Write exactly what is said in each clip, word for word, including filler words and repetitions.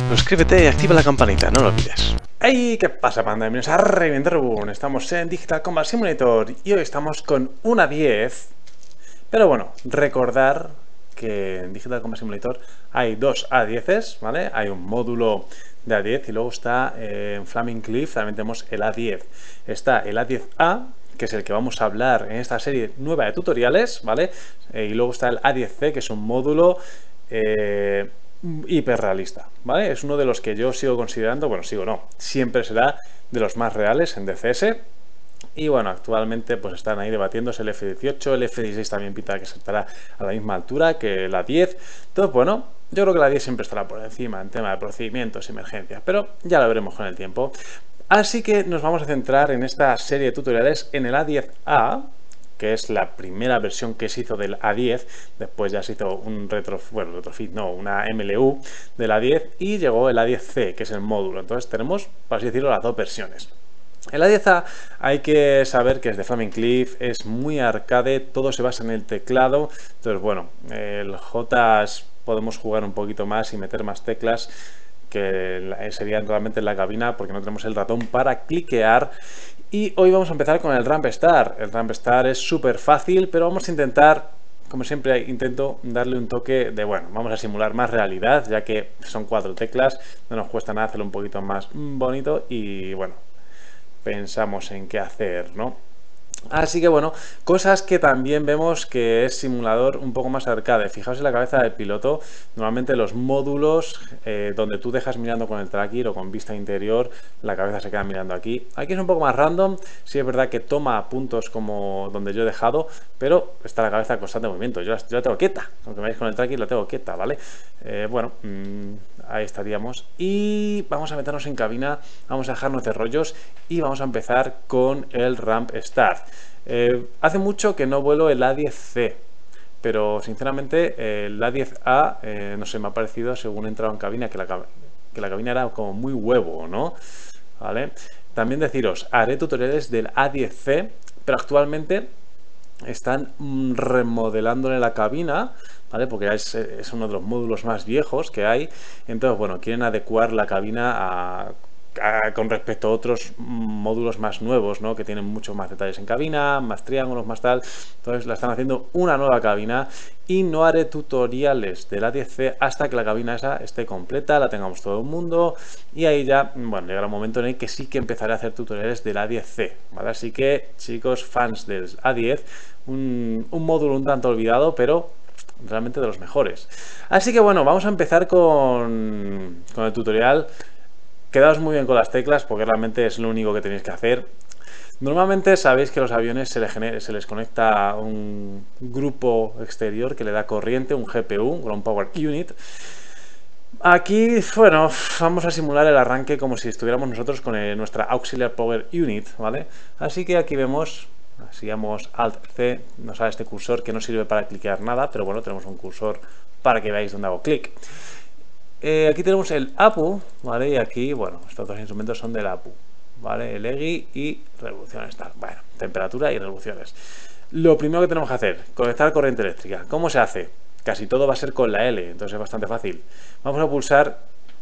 suscríbete y activa la campanita, no lo olvides. ¡Hey! ¿Qué pasa, panda? Bienvenidos a Revenderboom. Estamos en Digital Combat Simulator y hoy estamos con una A diez. Pero bueno, recordar que en Digital Combat Simulator hay dos A diez, ¿vale? Hay un módulo de A diez y luego está eh, en Flaming Cliff también tenemos el A diez. Está el A diez A, que es el que vamos a hablar en esta serie nueva de tutoriales, ¿vale? Eh, y luego está el A diez C, que es un módulo eh, hiperrealista, ¿vale? Es uno de los que yo sigo considerando, bueno, sigo no, siempre será de los más reales en D C S. Y bueno, actualmente pues están ahí debatiéndose el F dieciocho, el F dieciséis también pinta que estará a la misma altura que la diez. Entonces, bueno, yo creo que la diez siempre estará por encima en tema de procedimientos y emergencias, pero ya lo veremos con el tiempo. Así que nos vamos a centrar en esta serie de tutoriales en el A diez A, que es la primera versión que se hizo del A diez. Después ya se hizo un retro, bueno, retrofit, no, una M L U del A diez y llegó el A diez C, que es el módulo. Entonces tenemos, por así decirlo, las dos versiones. El A diez A hay que saber que es de Flaming Cliff, es muy arcade, todo se basa en el teclado. Entonces, bueno, el J podemos jugar un poquito más y meter más teclas que serían realmente en la cabina, porque no tenemos el ratón para cliquear. Y hoy vamos a empezar con el Ramp Start. El Ramp Start es súper fácil, pero vamos a intentar, como siempre intento darle un toque de, bueno, vamos a simular más realidad, ya que son cuatro teclas, no nos cuesta nada hacerlo un poquito más bonito y bueno, pensamos en qué hacer, ¿no? Así que bueno, cosas que también vemos que es simulador un poco más arcade. Fijaos en la cabeza del piloto, normalmente los módulos eh, donde tú dejas mirando con el tracker o con vista interior, la cabeza se queda mirando aquí. Aquí es un poco más random, sí es verdad que toma puntos como donde yo he dejado, pero está la cabeza en constante movimiento. Yo la, yo la tengo quieta, aunque me veáis con el tracker la tengo quieta, ¿vale? Eh, bueno, mmm, ahí estaríamos. Y vamos a meternos en cabina, vamos a dejarnos de rollos y vamos a empezar con el Ramp Start. Eh, hace mucho que no vuelo el A diez C, pero sinceramente eh, el A diez A eh, no sé, me ha parecido, según he entrado en cabina, que la, que la cabina era como muy huevo, ¿no? ¿Vale? También deciros, haré tutoriales del A diez C, pero actualmente están remodelándole la cabina, ¿vale? Porque es, es uno de los módulos más viejos que hay. Entonces, bueno, quieren adecuar la cabina a, a, con respecto a otros módulos más nuevos, ¿no? Que tienen muchos más detalles en cabina, más triángulos, más tal. Entonces, la están haciendo una nueva cabina y no haré tutoriales del A diez C hasta que la cabina esa esté completa, la tengamos todo el mundo y ahí ya, bueno, llegará un momento en el que sí que empezaré a hacer tutoriales del A diez C, ¿vale? Así que, chicos, fans del A diez, un, un módulo un tanto olvidado, pero realmente de los mejores. Así que bueno, vamos a empezar con, con el tutorial. Quedaos muy bien con las teclas porque realmente es lo único que tenéis que hacer. Normalmente sabéis que los aviones se les, genera, se les conecta un grupo exterior que le da corriente, un G P U, un Ground Power Unit. Aquí, bueno, vamos a simular el arranque como si estuviéramos nosotros con el, nuestra Auxiliary Power Unit, ¿vale? Así que aquí vemos, si damos Alt C, nos sale este cursor que no sirve para cliquear nada, pero bueno, tenemos un cursor para que veáis dónde hago clic. Eh, aquí tenemos el A P U, ¿vale? Y aquí, bueno, estos dos instrumentos son del A P U, ¿vale? El E G I y revoluciones, tal. Bueno, temperatura y revoluciones. Lo primero que tenemos que hacer, conectar corriente eléctrica. ¿Cómo se hace? Casi todo va a ser con la L, entonces es bastante fácil. Vamos a pulsar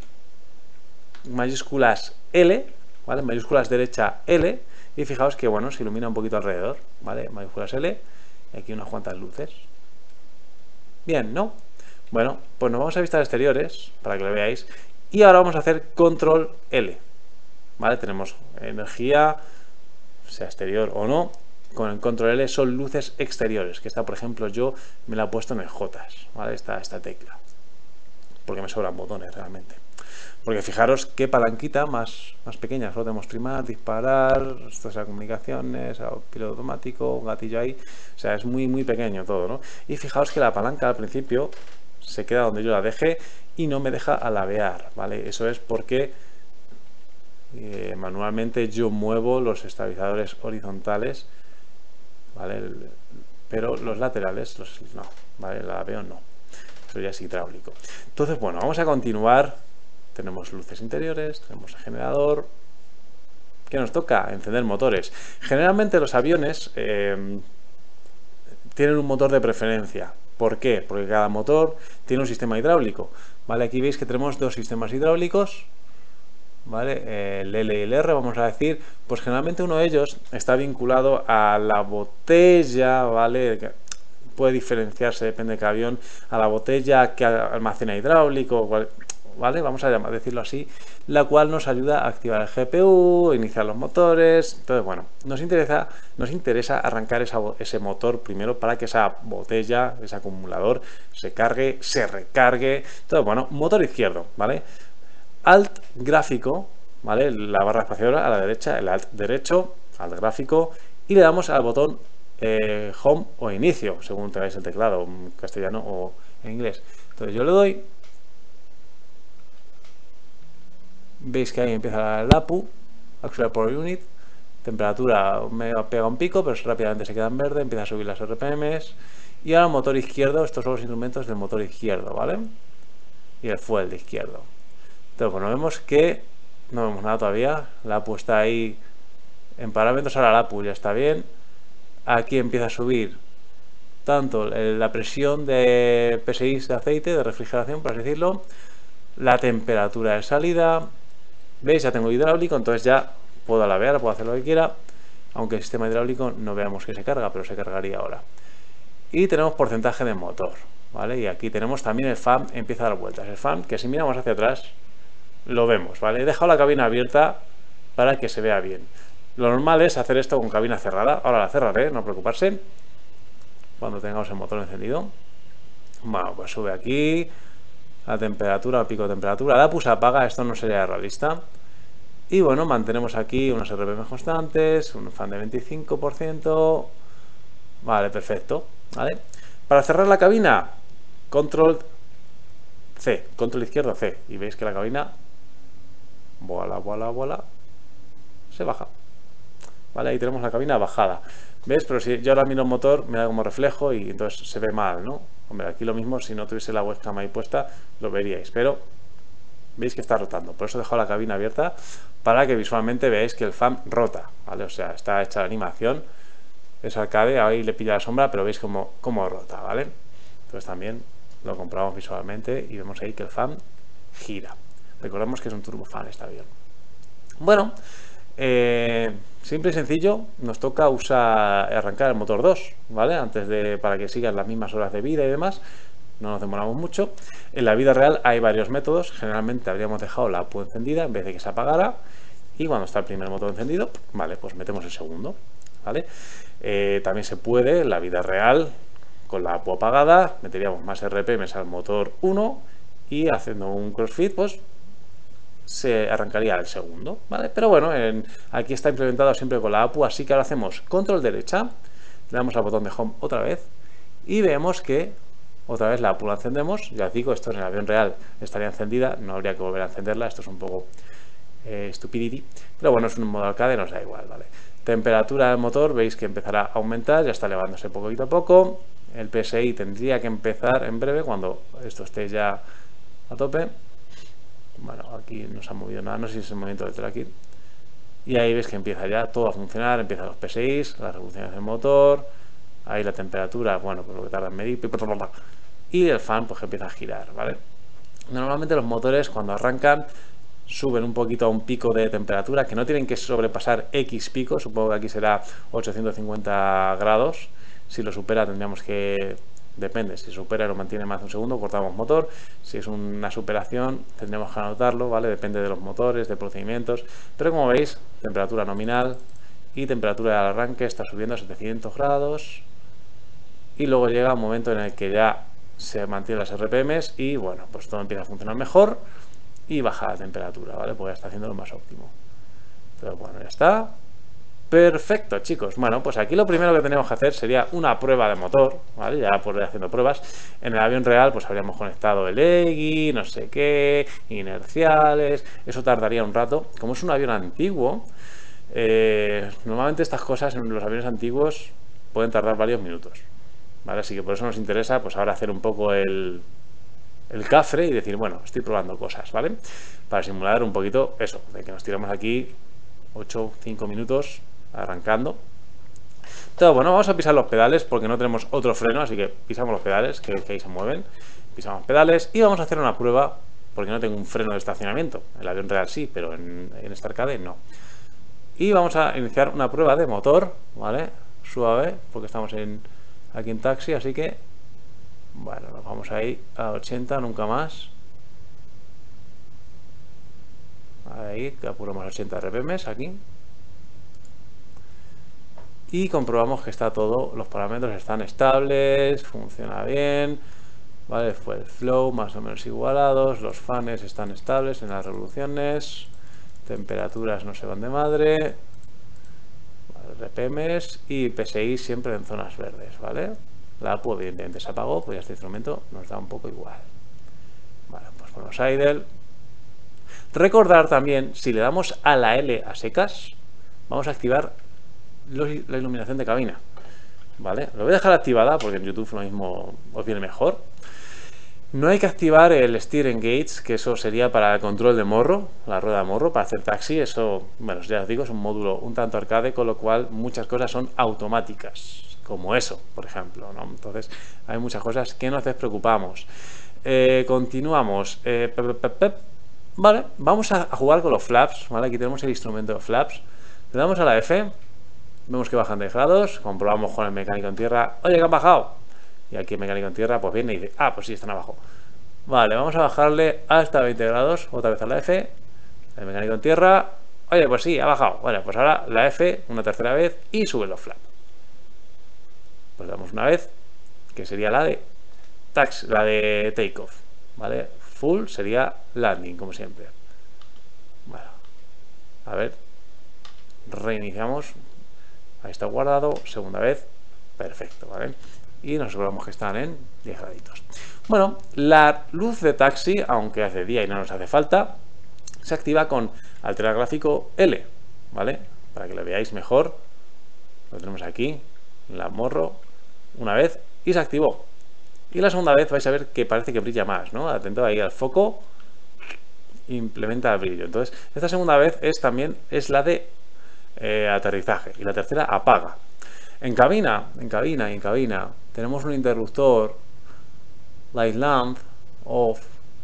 mayúsculas L, ¿vale? Mayúsculas derecha L, y fijaos que, bueno, se ilumina un poquito alrededor, ¿vale? Mayúsculas L, y aquí unas cuantas luces. Bien, ¿no? Bueno, pues nos vamos a vistas exteriores, para que lo veáis, y ahora vamos a hacer control L, ¿vale? Tenemos energía, sea exterior o no. Con el control L son luces exteriores, que esta, por ejemplo, yo me la he puesto en el J, ¿vale? Esta, esta tecla, porque me sobran botones realmente. Porque fijaros qué palanquita más, más pequeña, solo tenemos primar, disparar, esto es comunicaciones, piloto automático, un gatillo ahí, o sea, es muy muy pequeño todo, ¿no? Y fijaos que la palanca al principio se queda donde yo la dejé y no me deja alabear, ¿vale? Eso es porque eh, manualmente yo muevo los estabilizadores horizontales, ¿vale? El, pero los laterales, los, no, ¿vale? El alabeo no, eso ya es hidráulico. Entonces, bueno, vamos a continuar. Tenemos luces interiores, tenemos el generador. ¿Qué nos toca? Encender motores. Generalmente los aviones eh, tienen un motor de preferencia. ¿Por qué? Porque cada motor tiene un sistema hidráulico. ¿vale? Aquí veis que tenemos dos sistemas hidráulicos, ¿vale? El L y el R, vamos a decir, pues generalmente uno de ellos está vinculado a la botella, ¿vale? Puede diferenciarse, depende de cada avión, a la botella que almacena hidráulico, ¿vale? Vamos a llamar, decirlo así, la cual nos ayuda a activar el G P U, iniciar los motores. Entonces, bueno, nos interesa, nos interesa arrancar esa, ese motor primero para que esa botella, ese acumulador, se cargue, se recargue. Entonces, bueno, motor izquierdo, ¿vale? Alt gráfico, ¿vale? La barra espaciadora a la derecha, el Alt derecho, Alt gráfico, y le damos al botón eh, Home o Inicio, según tengáis el teclado, en castellano o en inglés. Entonces yo le doy, veis que ahí empieza el A P U, Auxiliary Power Unit, temperatura me pega un pico, pero rápidamente se queda en verde, empieza a subir las R P Ms, y ahora el motor izquierdo, estos son los instrumentos del motor izquierdo, ¿vale? Y el fuel de izquierdo. Entonces, bueno, vemos que no vemos nada todavía. La A P U está ahí en parámetros. Ahora la A P U ya está bien. Aquí empieza a subir tanto la presión de P S I de aceite, de refrigeración, por así decirlo, la temperatura de salida. ¿Veis? Ya tengo hidráulico, entonces ya puedo alabear, puedo hacer lo que quiera. Aunque el sistema hidráulico no veamos que se carga, pero se cargaría ahora. Y tenemos porcentaje de motor, ¿vale? Y aquí tenemos también el fan, empieza a dar vueltas. El fan, que si miramos hacia atrás, lo vemos, ¿vale? He dejado la cabina abierta para que se vea bien. Lo normal es hacer esto con cabina cerrada. Ahora la cerraré, no preocuparse. Cuando tengamos el motor encendido. Bueno, pues sube aquí la temperatura, el pico de temperatura. La A P U se apaga, esto no sería realista. Y bueno, mantenemos aquí unos R P M constantes, un fan de veinticinco por ciento. Vale, perfecto, ¿vale? Para cerrar la cabina, control C, control izquierdo C. Y veis que la cabina, voilà, voilà, voilà, se baja. Vale, ahí tenemos la cabina bajada. ¿Ves? Pero si yo ahora miro el motor, me da como reflejo y entonces se ve mal, ¿no? Hombre, aquí lo mismo, si no tuviese la webcam ahí puesta, lo veríais. Pero veis que está rotando. Por eso he dejado la cabina abierta para que visualmente veáis que el fan rota, ¿vale? O sea, está hecha la animación. Es arcade, ahí le pilla la sombra, pero veis cómo, cómo rota, ¿vale? Entonces también lo comprobamos visualmente y vemos ahí que el fan gira. Recordemos que es un turbofan este avión. Bueno, eh, simple y sencillo, nos toca usar arrancar el motor dos, ¿vale? Antes de, para que sigan las mismas horas de vida y demás. No nos demoramos mucho. En la vida real hay varios métodos. Generalmente habríamos dejado la A P U encendida en vez de que se apagara. Y cuando está el primer motor encendido, vale, pues metemos el segundo, ¿vale? Eh, también se puede, en la vida real, con la A P U apagada, meteríamos más R P Ms al motor uno y haciendo un crossfit, pues se arrancaría el segundo, ¿vale? Pero bueno, en, aquí está implementado siempre con la A P U, así que ahora hacemos control derecha, le damos al botón de home otra vez y vemos que otra vez la A P U la encendemos. Ya os digo, esto en el avión real estaría encendida, no habría que volver a encenderla, esto es un poco eh, stupidity, pero bueno, es un modo arcade, nos da igual, ¿vale? Temperatura del motor, veis que empezará a aumentar, ya está elevándose poquito a poco. El P S I tendría que empezar en breve cuando esto esté ya a tope. Bueno, aquí no se ha movido nada, no sé si es el movimiento del tracking. Y ahí veis que empieza ya todo a funcionar, empiezan los P S Is, las revoluciones del motor, ahí la temperatura, bueno, pues lo que tarda en medir, y el fan pues que empieza a girar, ¿vale? Normalmente los motores cuando arrancan suben un poquito a un pico de temperatura que no tienen que sobrepasar X pico, supongo que aquí será ochocientos cincuenta grados. Si lo supera tendríamos que, depende, si supera y lo mantiene más de un segundo, cortamos motor. Si es una superación tendremos que anotarlo, ¿vale? Depende de los motores, de procedimientos, pero como veis, temperatura nominal y temperatura del arranque está subiendo a setecientos grados y luego llega un momento en el que ya se mantienen las R P Ms y bueno, pues todo empieza a funcionar mejor y baja la temperatura, ¿vale? Pues ya está haciendo lo más óptimo. Entonces, bueno, ya está. Perfecto, chicos. Bueno, pues aquí lo primero que tenemos que hacer sería una prueba de motor, ¿vale? Ya por ir haciendo pruebas. En el avión real, pues habríamos conectado el E G I, no sé qué, inerciales. Eso tardaría un rato. Como es un avión antiguo, eh, normalmente estas cosas en los aviones antiguos pueden tardar varios minutos, ¿vale? Así que por eso nos interesa, pues ahora hacer un poco el... el cafre y decir, bueno, estoy probando cosas, ¿vale? Para simular un poquito eso, de que nos tiramos aquí ocho, cinco minutos arrancando. Entonces, bueno, vamos a pisar los pedales porque no tenemos otro freno, así que pisamos los pedales que, que ahí se mueven. pisamos pedales y vamos a hacer una prueba, porque no tengo un freno de estacionamiento. El avión real sí, pero en, en esta arcade no. Y vamos a iniciar una prueba de motor, ¿vale? Suave, porque estamos en, aquí en taxi, así que, bueno, nos vamos ahí a ochenta, nunca más. Ahí, que apuramos a ochenta R P M aquí. Y comprobamos que está todo, los parámetros están estables, funciona bien, ¿vale? Fue el flow más o menos igualados, los fans están estables en las revoluciones, temperaturas no se van de madre, R P Ms y P S I siempre en zonas verdes, ¿vale? La A P U evidentemente se apagó, pues ya este instrumento nos da un poco igual. Vale, pues ponemos idle. Recordar también, si le damos a la L a secas, vamos a activar la iluminación de cabina, ¿vale? Lo voy a dejar activada porque en YouTube lo mismo os viene mejor. No hay que activar el Steer Engage, que eso sería para el control de morro, la rueda de morro, para hacer taxi. Eso, bueno, ya os digo, es un módulo un tanto arcade, con lo cual muchas cosas son automáticas, como eso, por ejemplo, ¿no? Entonces, hay muchas cosas que no nos despreocupamos. Eh, continuamos. Eh, pep, pep, pep. Vale, vamos a jugar con los flaps, ¿vale? Aquí tenemos el instrumento de flaps. Le damos a la F, vemos que bajan de grados, comprobamos con el mecánico en tierra, oye, que han bajado. Y aquí el mecánico en tierra pues viene y dice, ah, pues sí, están abajo. Vale, vamos a bajarle hasta veinte grados, otra vez a la F, el mecánico en tierra, oye, pues sí, ha bajado. Bueno, pues ahora la F una tercera vez y sube los flaps. Pues damos una vez, que sería la de tax, la de takeoff, ¿vale? Full sería landing, como siempre. Bueno, a ver, reiniciamos. Ahí está guardado, segunda vez, perfecto, ¿vale? Y nos aseguramos que están en diez graditos. Bueno, la luz de taxi, aunque hace día y no nos hace falta, se activa con alterar gráfico L, ¿vale? Para que lo veáis mejor, lo tenemos aquí, la morro, una vez, y se activó. Y la segunda vez vais a ver que parece que brilla más, ¿no? Atento ahí al foco, implementa el brillo. Entonces, esta segunda vez es también es la de eh, aterrizaje, y la tercera apaga. En cabina, en cabina y en cabina tenemos un interruptor light lamp off.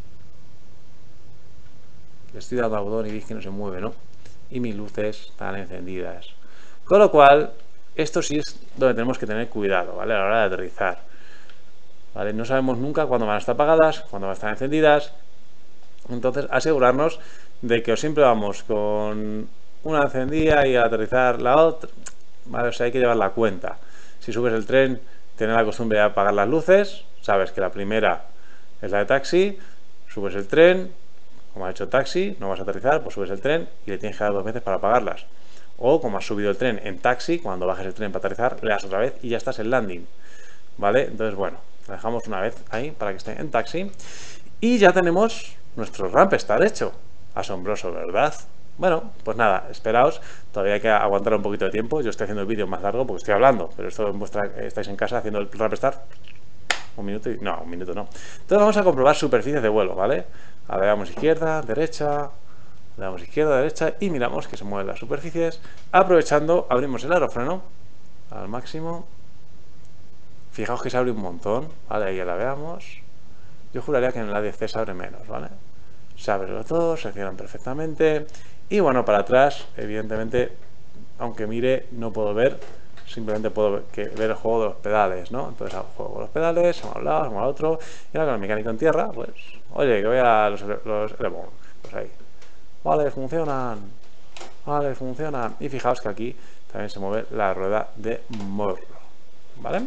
Le estoy dando al botón y veis que no se mueve, ¿no? Y mis luces están encendidas. Con lo cual, esto sí es donde tenemos que tener cuidado, ¿vale? A la hora de aterrizar, ¿vale? No sabemos nunca cuándo van a estar apagadas, cuándo van a estar encendidas. Entonces, asegurarnos de que siempre vamos con una encendida y a aterrizar la otra, ¿vale? O sea, hay que llevar la cuenta. Si subes el tren, tener la costumbre de apagar las luces. Sabes que la primera es la de taxi, subes el tren, como ha hecho taxi, no vas a aterrizar, pues subes el tren y le tienes que dar dos veces para apagarlas. O como has subido el tren en taxi, cuando bajes el tren para aterrizar, le das otra vez y ya estás en landing, ¿vale? Entonces, bueno, la dejamos una vez ahí para que esté en taxi. Y ya tenemos nuestro ramp start hecho. Asombroso, ¿verdad? Bueno, pues nada, esperaos, todavía hay que aguantar un poquito de tiempo. Yo estoy haciendo el vídeo más largo porque estoy hablando, pero esto en vuestra, estáis en casa haciendo el ramp start. Un minuto y... no, un minuto no. Entonces vamos a comprobar superficies de vuelo, ¿vale? A ver, damos izquierda, derecha, le damos izquierda, derecha y miramos que se mueven las superficies. Aprovechando, abrimos el aerofreno al máximo. Fijaos que se abre un montón, ¿vale? Ahí ya la veamos. Yo juraría que en el A D C se abre menos, ¿vale? Se abren los dos, se cierran perfectamente. Y bueno, para atrás, evidentemente, aunque mire, no puedo ver. Simplemente puedo ver, que, ver el juego de los pedales, ¿no? Entonces hago juego con los pedales, se me a un lado, se me al otro. Y ahora con el mecánico en tierra, pues, oye, que voy a los, los Elevon. Pues ahí. Vale, funcionan. Vale, funcionan. Y fijaos que aquí también se mueve la rueda de morro, ¿vale?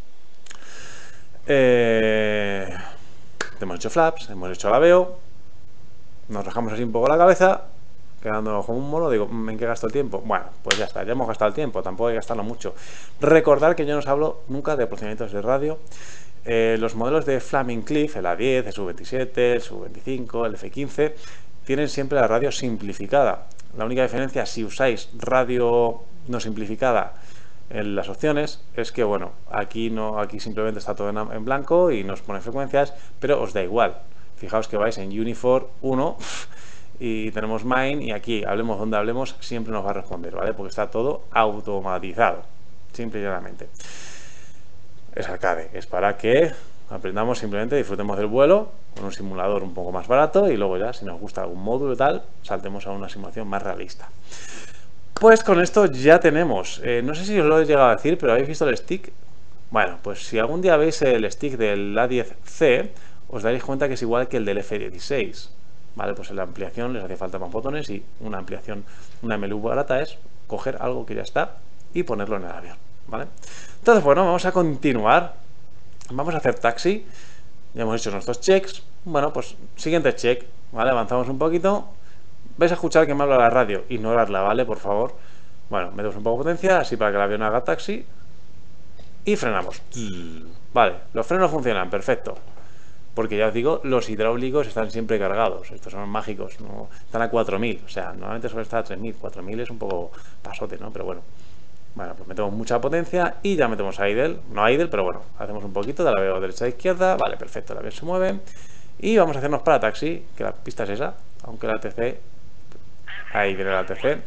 Eh, hemos hecho flaps, hemos hecho laveo. Nos rajamos así un poco la cabeza, quedando como un mono. Digo, ¿en qué gasto el tiempo? Bueno, pues ya está, ya hemos gastado el tiempo, tampoco hay que gastarlo mucho. Recordar que yo no os hablo nunca de procedimientos de radio. Eh, los modelos de Flaming Cliff, el A diez, el S U veintisiete, el S U veinticinco, el F quince, tienen siempre la radio simplificada. La única diferencia, si usáis radio no simplificada en las opciones, es que, bueno, aquí no, aquí simplemente está todo en, en blanco y nos pone frecuencias, pero os da igual. Fijaos que vais en Unifor uno y tenemos Mine, y aquí hablemos donde hablemos, siempre nos va a responder, ¿vale? Porque está todo automatizado, simple y llanamente. Es arcade, es para que aprendamos simplemente, disfrutemos del vuelo con un simulador un poco más barato y luego ya, si nos gusta algún módulo y tal, saltemos a una simulación más realista. Pues con esto ya tenemos, eh, no sé si os lo he llegado a decir, pero ¿habéis visto el stick? Bueno, pues si algún día veis el stick del A diez C, os daréis cuenta que es igual que el del F dieciséis. Vale, pues en la ampliación les hace falta más botones y una ampliación, una M L U barata es coger algo que ya está y ponerlo en el avión, ¿vale? Entonces, bueno, vamos a continuar. Vamos a hacer taxi. Ya hemos hecho nuestros checks. Bueno, pues siguiente check, ¿vale? Avanzamos un poquito. Vais a escuchar que me habla la radio. Ignorarla, ¿vale? Por favor. Bueno, metemos un poco de potencia, así para que el avión haga taxi. Y frenamos. Vale, los frenos funcionan, perfecto. Porque ya os digo, los hidráulicos están siempre cargados. Estos son mágicos, ¿no? Están a cuatro mil. O sea, normalmente suele estar a tres mil. cuatro mil es un poco pasote, ¿no? Pero bueno. Bueno, pues metemos mucha potencia y ya metemos a idle. No a idle, pero bueno, hacemos un poquito de la veo derecha a izquierda. Vale, perfecto, el avión se mueve. Y vamos a hacernos para taxi, que la pista es esa. Aunque la A T C... Ahí viene la A T C.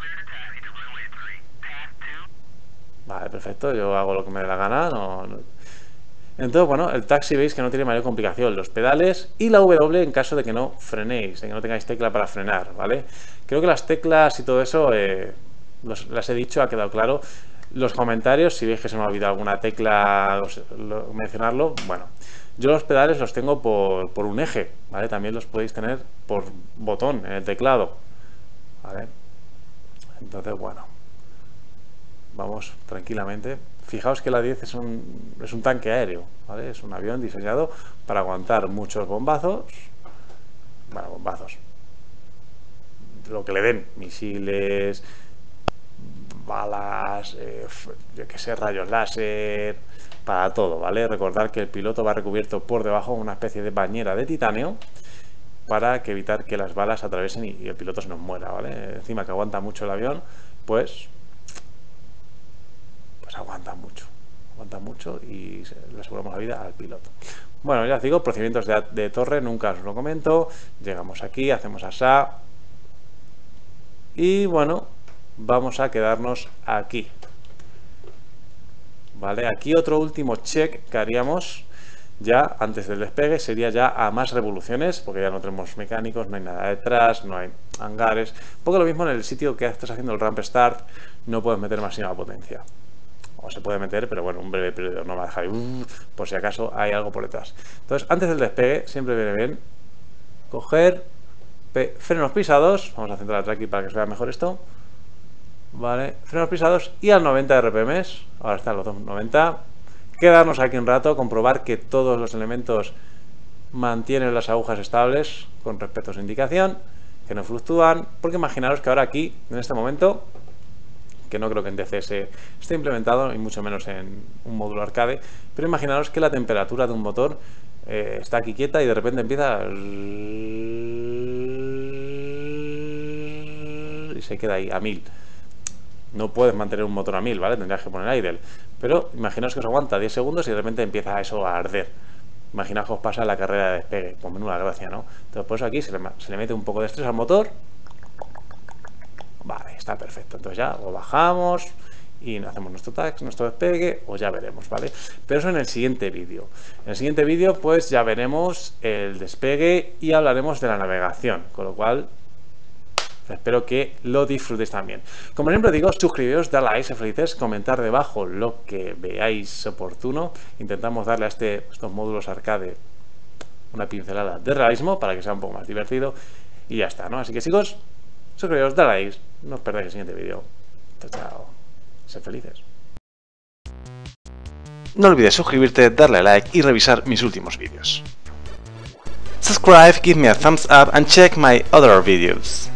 Vale, perfecto, yo hago lo que me dé la gana. No, no... Entonces, bueno, el taxi veis que no tiene mayor complicación. Los pedales y la W en caso de que no frenéis, de que no tengáis tecla para frenar, ¿vale? Creo que las teclas y todo eso, eh, los, las he dicho, ha quedado claro. Los comentarios, si veis que se me ha olvidado alguna tecla os, lo, mencionarlo, bueno. Yo los pedales los tengo por, por un eje, ¿vale? También los podéis tener por botón en el teclado, ¿vale? Entonces, bueno. Vamos tranquilamente. Fijaos que la diez es un, es un tanque aéreo, ¿vale? Es un avión diseñado para aguantar muchos bombazos. Bueno, bombazos. Lo que le den, misiles, balas, eh, yo qué sé, rayos láser, para todo, ¿vale? Recordar que el piloto va recubierto por debajo de una especie de bañera de titanio para que evitar que las balas atraviesen y, y el piloto se nos muera, ¿vale? Encima que aguanta mucho el avión, pues... pues aguanta mucho, aguanta mucho y le aseguramos la vida al piloto. Bueno, ya os digo, procedimientos de, de torre, nunca os lo comento. Llegamos aquí, hacemos asá y bueno, vamos a quedarnos aquí. Vale, aquí otro último check que haríamos ya antes del despegue sería ya a más revoluciones, porque ya no tenemos mecánicos, no hay nada detrás, no hay hangares. Un poco lo mismo en el sitio que estás haciendo el ramp start, no puedes meter máxima potencia. O se puede meter, pero bueno, un breve periodo, no va a dejar uh, por si acaso hay algo por detrás. Entonces, antes del despegue, siempre viene bien coger frenos pisados. Vamos a centrar aquí para que se vea mejor esto. Vale, frenos pisados y al noventa R P M. Ahora están los dos noventa. Quedarnos aquí un rato, comprobar que todos los elementos mantienen las agujas estables con respecto a su indicación, que no fluctúan. Porque imaginaros que ahora aquí, en este momento, que no creo que en D C S esté implementado, y mucho menos en un módulo arcade, pero imaginaros que la temperatura de un motor eh, está aquí quieta y de repente empieza y se queda ahí a mil. No puedes mantener un motor a mil, ¿vale? Tendrías que poner idle. Pero imaginaos que os aguanta diez segundos y de repente empieza eso a arder. Imaginaos que os pasa la carrera de despegue, con menuda gracia, ¿no? Entonces, por eso aquí se le, se le mete un poco de estrés al motor. Vale, está perfecto. Entonces ya o bajamos y hacemos nuestro tax, nuestro despegue, o ya veremos, ¿vale? Pero eso en el siguiente vídeo. En el siguiente vídeo, pues ya veremos el despegue y hablaremos de la navegación, con lo cual espero que lo disfrutéis también. Como siempre digo, suscribiros, darle a like, ser felices, comentar debajo lo que veáis oportuno. Intentamos darle a este, estos módulos arcade una pincelada de realismo para que sea un poco más divertido y ya está, ¿no? Así que chicos, suscribiros, dale a like, no os perdáis el siguiente vídeo. Chao, chao. Sed felices. No olvides suscribirte, darle a like y revisar mis últimos vídeos. Subscribe, give me a thumbs up and check my other videos.